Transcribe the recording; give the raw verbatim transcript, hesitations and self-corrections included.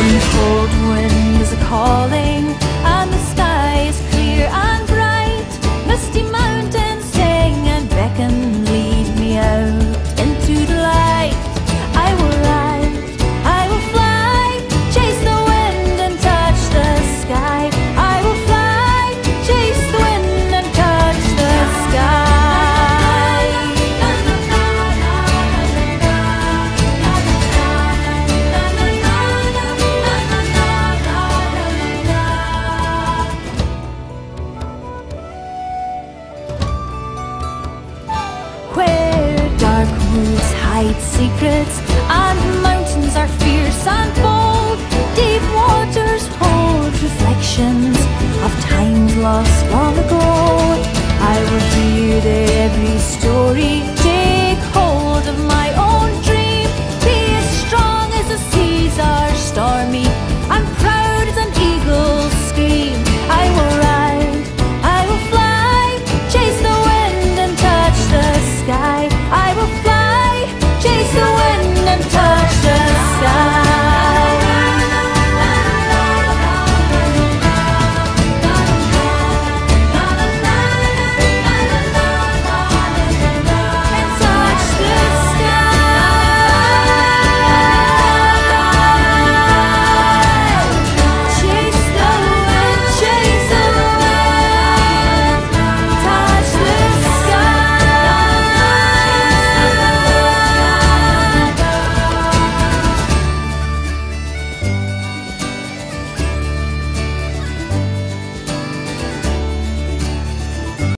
cold wind is a calling, and the sky is clear and bright. Misty mountains sing and beckon, lead me out into the light. I will ride, I will fly, chase the wind and touch the sky. I will fly, chase the wind and touch the sky. Where dark woods hide secrets and mountains are fierce and bold, deep waters hold reflections of times lost long ago. I will hear their every story.